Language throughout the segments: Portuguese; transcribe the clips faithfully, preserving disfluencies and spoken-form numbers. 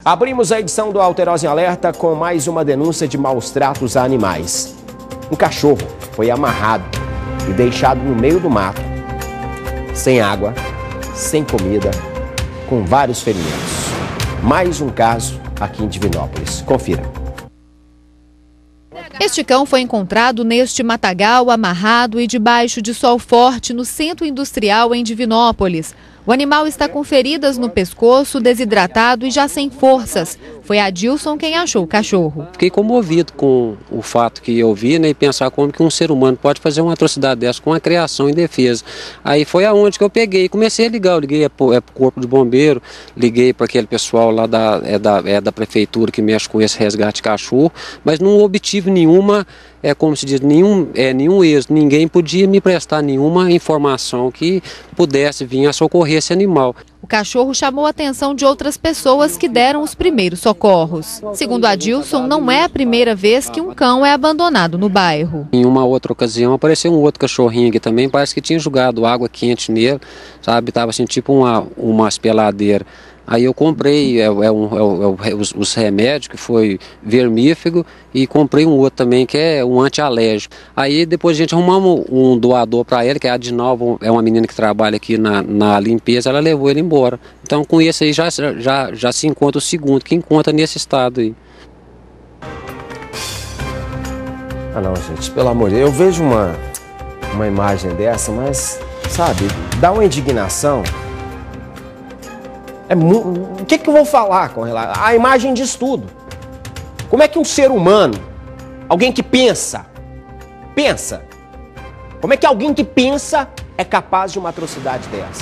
Abrimos a edição do Alterosa em Alerta com mais uma denúncia de maus tratos a animais. Um cachorro foi amarrado e deixado no meio do mato, sem água, sem comida, com vários ferimentos. Mais um caso aqui em Divinópolis. Confira. Este cão foi encontrado neste matagal, amarrado e debaixo de sol forte no centro industrial em Divinópolis. O animal está com feridas no pescoço, desidratado e já sem forças. Foi Adilson quem achou o cachorro. Fiquei comovido com o fato que eu vi, né, e pensar como que um ser humano pode fazer uma atrocidade dessa com a criação e defesa. Aí foi aonde que eu peguei e comecei a ligar. Eu liguei para o é, corpo de bombeiro, liguei para aquele pessoal lá da, é, da, é, da prefeitura que mexe com esse resgate de cachorro, mas não obtive nenhuma, é como se diz, nenhum, é, nenhum êxito. Ninguém podia me prestar nenhuma informação que pudesse vir a socorrer esse animal. O cachorro chamou a atenção de outras pessoas que deram os primeiros socorros. Segundo Adilson, não é a primeira vez que um cão é abandonado no bairro. Em uma outra ocasião apareceu um outro cachorrinho aqui também, parece que tinha jogado água quente nele, sabe, estava assim tipo uma, uma espeladeira. Aí eu comprei é, é um, é, é, os, os remédios, que foi vermífugo, e comprei um outro também, que é um antialérgico. Aí depois a gente arrumamos um doador para ela, que é a Adinalva, é uma menina que trabalha aqui na, na limpeza, ela levou ele embora. Então com esse aí já, já, já se encontra o segundo, que encontra nesse estado aí. Ah não, gente, pelo amor de Deus, eu vejo uma, uma imagem dessa, mas, sabe, dá uma indignação. É o que, que eu vou falar com relação? A imagem diz tudo. Como é que um ser humano, alguém que pensa, pensa, como é que alguém que pensa é capaz de uma atrocidade dessa?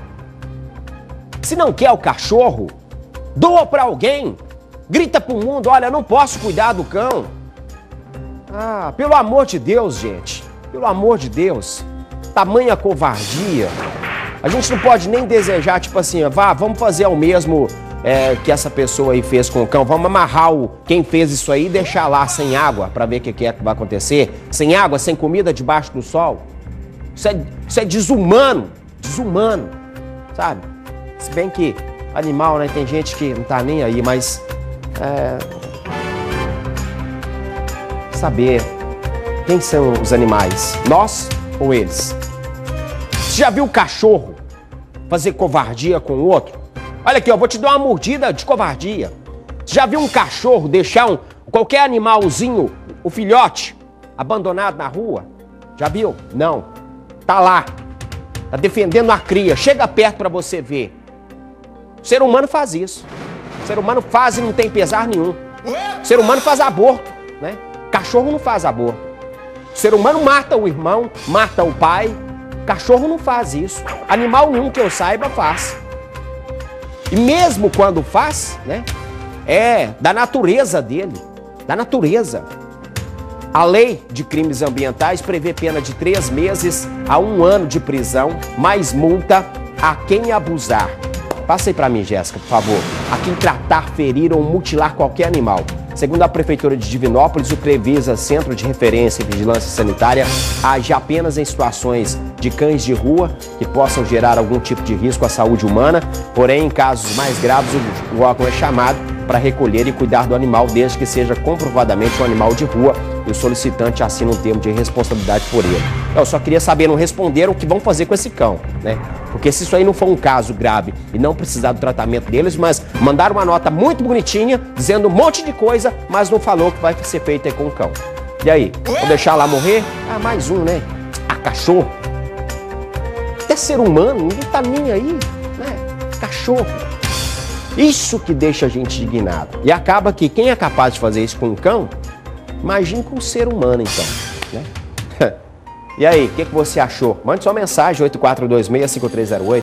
Se não quer o cachorro, doa para alguém, grita para o mundo, olha, eu não posso cuidar do cão. Ah, pelo amor de Deus, gente, pelo amor de Deus, tamanha covardia. A gente não pode nem desejar, tipo assim, vá, vamos fazer o mesmo é, que essa pessoa aí fez com o cão. Vamos amarrar o, quem fez isso aí e deixar lá sem água para ver o que, que é que vai acontecer. Sem água, sem comida, debaixo do sol. Isso é, isso é desumano, desumano, sabe? Se bem que animal, né, tem gente que não tá nem aí, mas é, saber quem são os animais, nós ou eles? Você já viu o cachorro fazer covardia com o outro? Olha aqui, eu vou te dar uma mordida de covardia. Você já viu um cachorro deixar um, qualquer animalzinho, o filhote, abandonado na rua? Já viu? Não. Tá lá. Tá defendendo a cria. Chega perto para você ver. O ser humano faz isso. O ser humano faz e não tem pesar nenhum. O ser humano faz aborto, né? Cachorro não faz aborto. O ser humano mata o irmão, mata o pai. Cachorro não faz isso. Animal nenhum que eu saiba faz. E mesmo quando faz, né, é da natureza dele, da natureza. A lei de crimes ambientais prevê pena de três meses a um ano de prisão, mais multa a quem abusar. Passa aí pra mim, Jéssica, por favor. A quem tratar, ferir ou mutilar qualquer animal. Segundo a Prefeitura de Divinópolis, o Previsa, Centro de Referência e Vigilância Sanitária, age apenas em situações de cães de rua que possam gerar algum tipo de risco à saúde humana. Porém, em casos mais graves, o órgão é chamado para recolher e cuidar do animal, desde que seja comprovadamente um animal de rua e o solicitante assina um termo de responsabilidade por ele. Eu só queria saber, não responderam o que vão fazer com esse cão, né? Porque se isso aí não for um caso grave e não precisar do tratamento deles, mas mandaram uma nota muito bonitinha, dizendo um monte de coisa, mas não falou o que vai ser feito aí com o cão. E aí, vou deixar lá morrer? Ah, mais um, né? Ah, cachorro. Até ser humano, ninguém tá nem aí, né? Cachorro. Isso que deixa a gente indignado. E acaba que quem é capaz de fazer isso com um cão, imagine com um ser humano, então, né? E aí, o que, que você achou? Mande sua mensagem, oito quatro dois seis, cinco três zero oito.